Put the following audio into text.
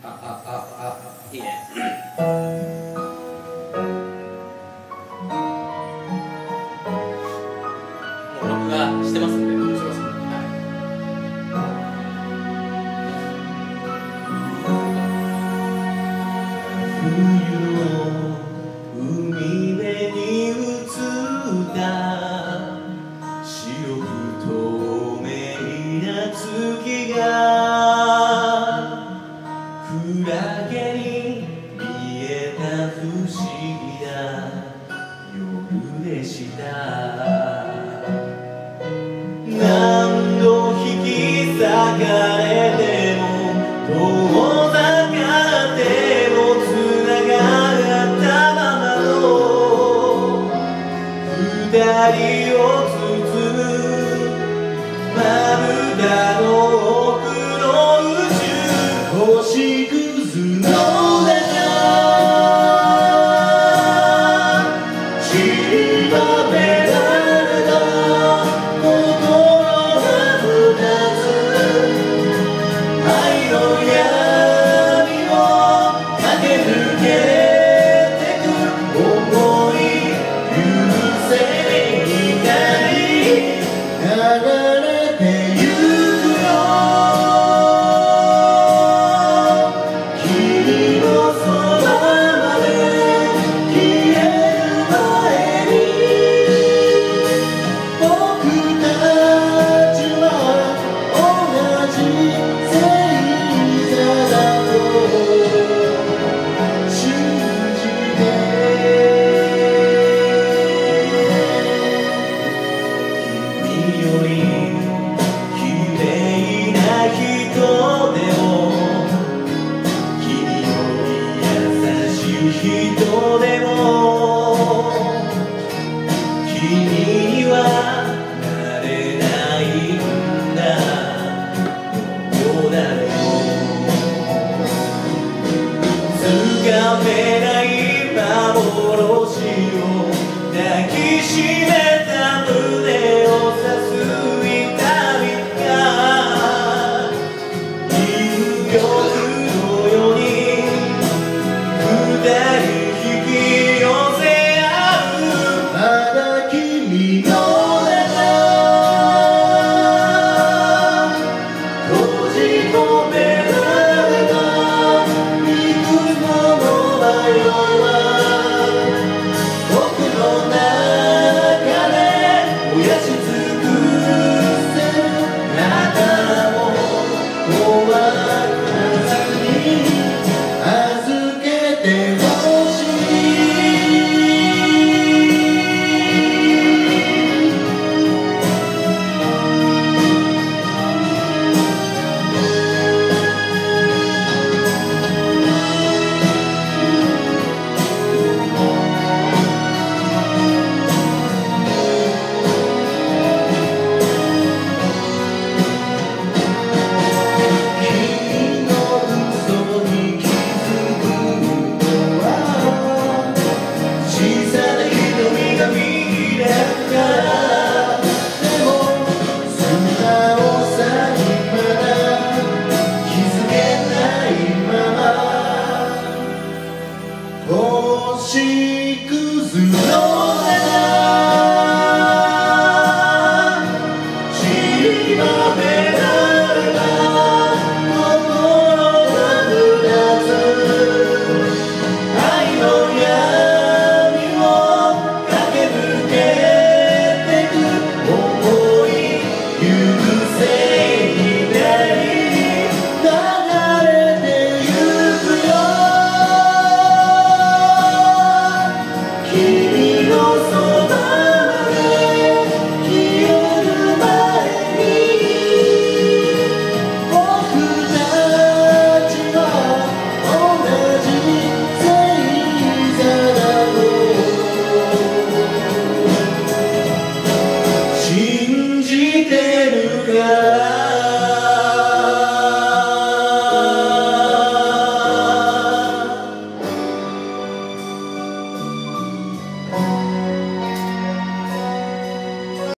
いいね。もう録画してますんで。してますんで。 冬の海辺に映った白く透明な月がクラゲに見えた不思議な夜でした。何度引き裂かれても遠ざかってもつながったままの二人を包むまぶたの奥の宇宙星屑の中散りばめられた心が二つ愛の闇を駆け抜けてく想い許せない流れてゆくよ君のそばまで消える前に僕たちは同じ星座だと信じて君より綺麗な人でも君より優しい人でも君にはなれないんだどうだろうつかめない幻を抱きしめた胸を刺す痛みが人形のように二人引き寄せ合うまだ君の中閉じ込められた幾つもの迷いは僕の中で燃やし尽くせるあなたも終わらずに預けてほしい君の嘘に気づくのは小さな瞳が見えるからでも素直さにまだ気づけないまま星屑の中散りばめ